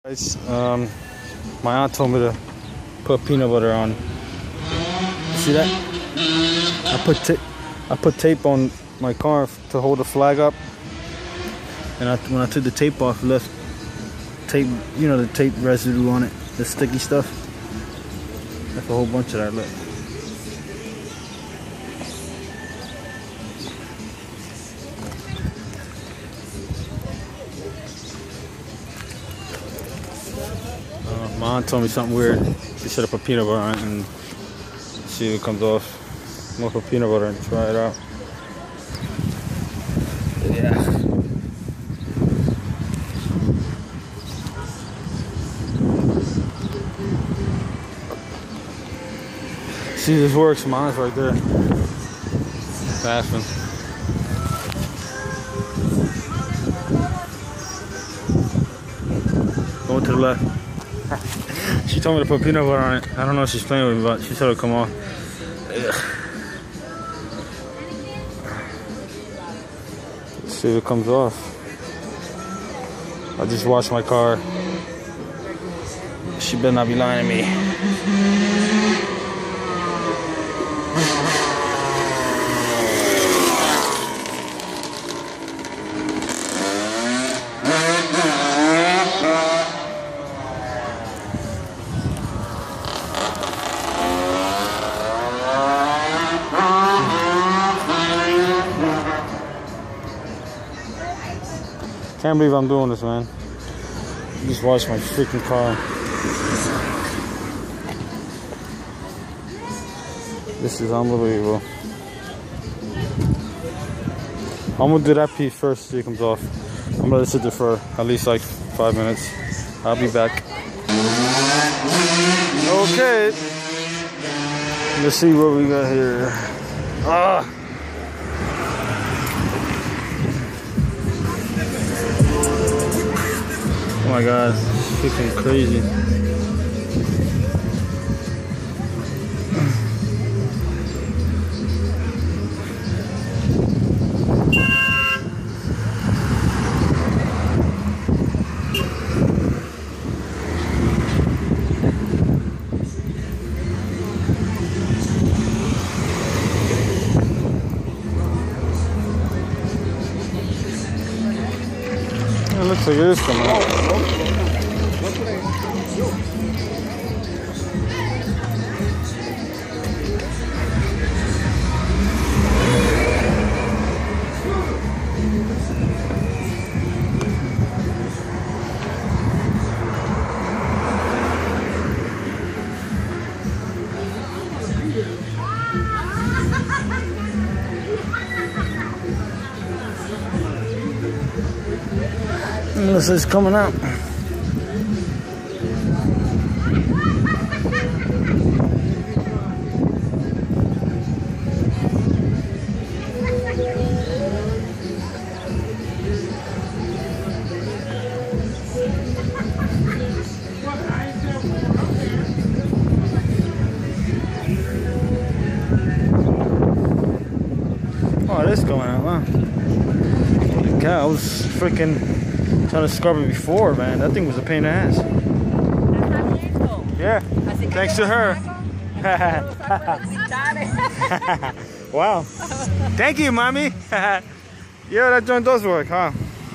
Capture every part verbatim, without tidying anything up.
Guys, um, my aunt told me to put peanut butter on. See that? I put ta I put tape on my car to hold the flag up, and I, when I took the tape off, left tape, you know, the tape residue on it, the sticky stuff. That's a whole bunch of that. Look. Uh, my aunt told me something weird. She said I put peanut butter on it and see if it comes off. I'm gonna put peanut butter and try it out. Yeah. See, this works. Mine's right there. Laughing. Going to the left. She told me to put peanut butter on it. I don't know if she's playing with me, but she said it'll come off. Ugh. Let's see if it comes off. I just washed my car. She better not be lying to me. Can't believe I'm doing this, man. Just washed my freaking car. This is unbelievable. I'm gonna do that piece first, see it comes off. I'm gonna let it sit there for at least like five minutes. I'll be back. Okay. Let's see what we got here. Ah. Oh my god, it's freaking crazy. It looks like it is coming out. Unless it's coming out. Oh, it is coming out, huh? Holy cow, I was freaking trying to scrub it before, man. That thing was a pain in the ass. Yeah, thanks to her. Wow. Thank you, mommy. Yeah, that joint does work, huh?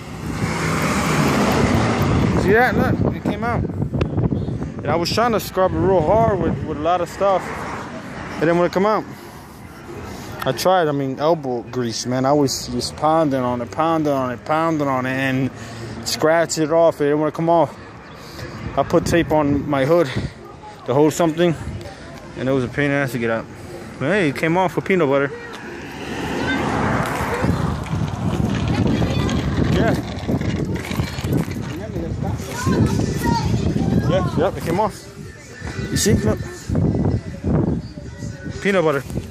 See that? Look, it came out. And I was trying to scrub it real hard with, with a lot of stuff. It didn't want to come out. I tried, I mean, elbow grease, man. I was just pounding on it, pounding on it, pounding on it, and scratch it off. It didn't want to come off. I put tape on my hood to hold something, and it was a pain in the ass to get out. But hey, it came off with peanut butter. Yeah. Yeah, yep, it came off. You see? Look. Peanut butter.